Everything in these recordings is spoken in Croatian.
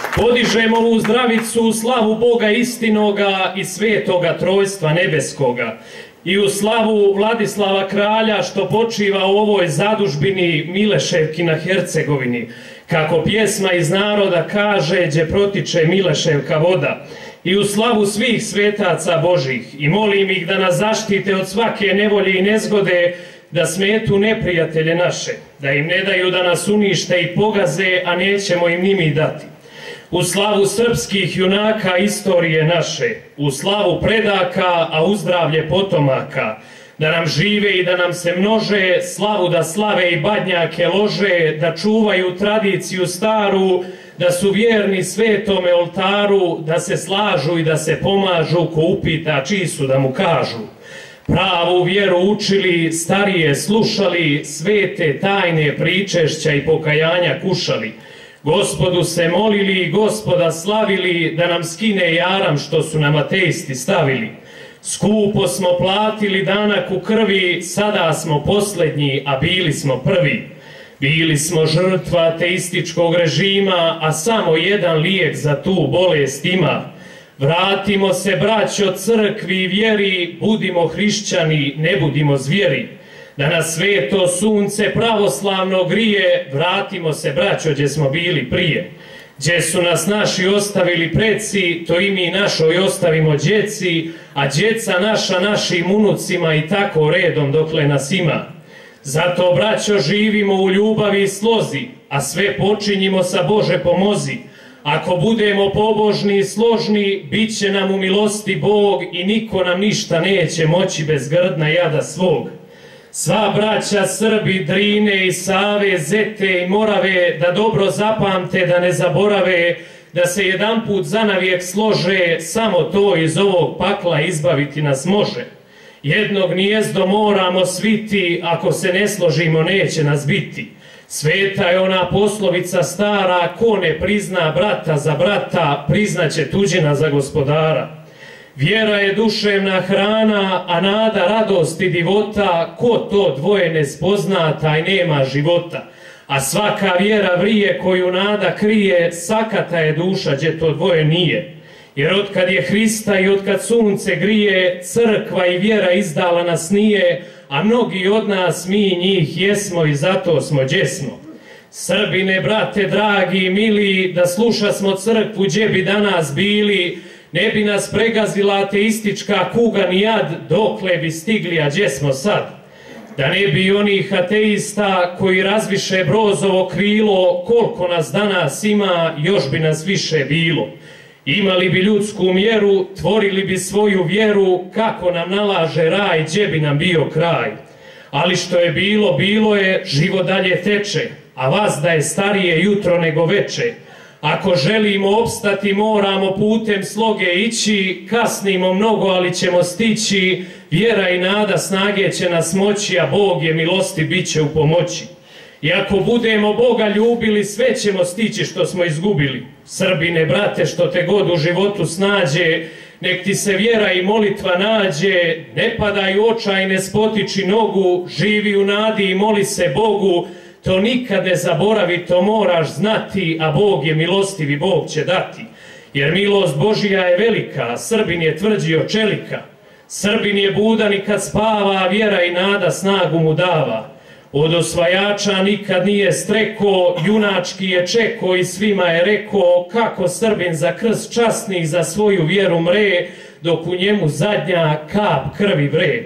Podižemo ovu zdravicu u slavu Boga istinoga i svetoga trojstva nebeskoga i u slavu Vladislava kralja što počiva u ovoj zadužbini Mileševki na Hercegovini, kako pjesma iz naroda kaže, gdje protiče Mileševka voda, i u slavu svih svetaca Božih, i molim ih da nas zaštite od svake nevolje i nezgode, da smetu neprijatelje naše, da im ne daju da nas unište i pogaze, a nećemo im ni mi dati. U slavu srpskih junaka istorije naše, u slavu predaka, a u zdravlje potomaka, da nam žive i da nam se množe, slavu da slave i badnjake lože, da čuvaju tradiciju staru, da su vjerni svetome oltaru, da se slažu i da se pomažu, ko upita čiji su da mu kažu. Pravu vjeru učili, starije slušali, svete tajne pričešća i pokajanja kušali. Gospodu se molili i Gospoda slavili, da nam skine jaram što su nam ateisti stavili. Skupo smo platili danak u krvi, sada smo posljednji, a bili smo prvi. Bili smo žrtva ateističkog režima, a samo jedan lijek za tu bolest ima. Vratimo se, braćo, crkvi i vjeri, budimo hrišćani, ne budimo zvijeri. Da nas sveto sunce pravoslavno grije, vratimo se, braćo, gdje smo bili prije. Gdje su nas naši ostavili preci, to i mi našoj ostavimo djeci, a djeca naša našim unucima i tako redom dokle nas ima. Zato, braćo, živimo u ljubavi i slozi, a sve počinjimo sa Bože pomozi. Ako budemo pobožni i složni, bit će nam u milosti Bog i niko nam ništa neće moći bez grdna jada svog. Sva braća Srbi, Drine i Save, Zete i Morave, da dobro zapamte, da ne zaborave, da se jedanput zanavijek slože, samo to iz ovog pakla izbaviti nas može. Jednog nijezdo moramo sviti, ako se ne složimo neće nas biti. Sveta je ona poslovica stara, ko ne prizna brata za brata, priznaće tuđina za gospodara. Vjera je duševna hrana, a nada radost i divota, ko to dvoje ne spozna, taj nema života. A svaka vjera vrije koju nada krije, sakata je duša gdje to dvoje nije. Jer otkad je Hrista i otkad sunce grije, crkva i vjera izdala nas nije, a mnogi od nas, mi njih jesmo i zato smo gdje smo. Srbine, brate, dragi i mili, da sluša smo crkvu gdje bi danas bili, ne bi nas pregazila ateistička kuga ni jad, dokle bi stigli, a gdje smo sad. Da ne bi onih ateista koji razviše Brozovo krilo, koliko nas danas ima, još bi nas više bilo. Imali bi ljudsku mjeru, tvorili bi svoju vjeru, kako nam nalaže raj, gdje bi nam bio kraj. Ali što je bilo, bilo je, život dalje teče, a vas da je starije jutro nego veče. Ako želimo opstati, moramo putem sloge ići, kasnimo mnogo, ali ćemo stići, vjera i nada snage će nas moći, a Bog je milosti, bit će u pomoći. I ako budemo Boga ljubili, sve ćemo stići što smo izgubili. Srbine, brate, što te god u životu snađe, nek ti se vjera i molitva nađe, ne padaj u očaj, ne spotiči nogu, živi u nadi i moli se Bogu, to nikad ne zaboravi, to moraš znati, a Bog je milostiv i Bog će dati. Jer milost Božija je velika, a Srbin je tvrđi od čelika. Srbin je budan i kad spava, a vjera i nada snagu mu dava. Od osvajača nikad nije streko, junački je čeko i svima je reko, kako Srbin za krst časnih za svoju vjeru mre, dok u njemu zadnja kap krvi vre.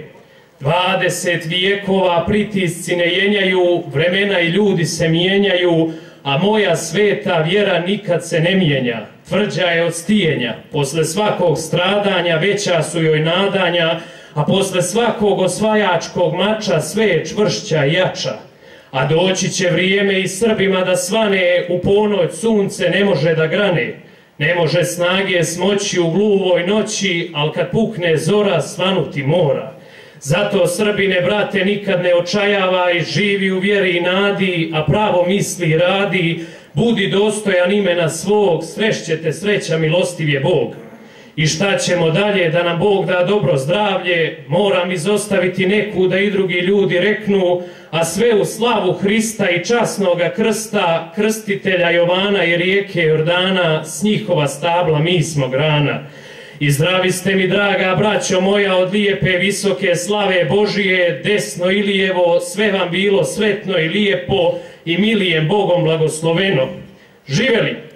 20 vijekova pritisci ne jenjaju, vremena i ljudi se mijenjaju, a moja sveta vjera nikad se ne mijenja. Tvrđa je od stijenja, posle svakog stradanja veća su joj nadanja, a posle svakog osvajačkog mača sve je čvršća i jača. A doći će vrijeme i Srbima da svane, u ponoć sunce ne može da grane. Ne može snage smoći u gluvoj noći, al kad pukne zora svanuti mora. Zato, Srbine, brate, nikad ne očajavaj, živi u vjeri i nadi, a pravo misli i radi, budi dostojan imena svog, srešćete sreća, milostiv je Bog. I šta ćemo dalje, da nam Bog da dobro zdravlje, moram izostaviti neku da i drugi ljudi reknu, a sve u slavu Hrista i časnoga krsta, krstitelja Jovana i rijeke Jordana, s njihova stabla mi smo grana. I zdravi ste mi, draga braćo moja, od lijepe visoke slave Božije, desno i lijevo, sve vam bilo sretno i lijepo i milijem Bogom blagosloveno. Živeli!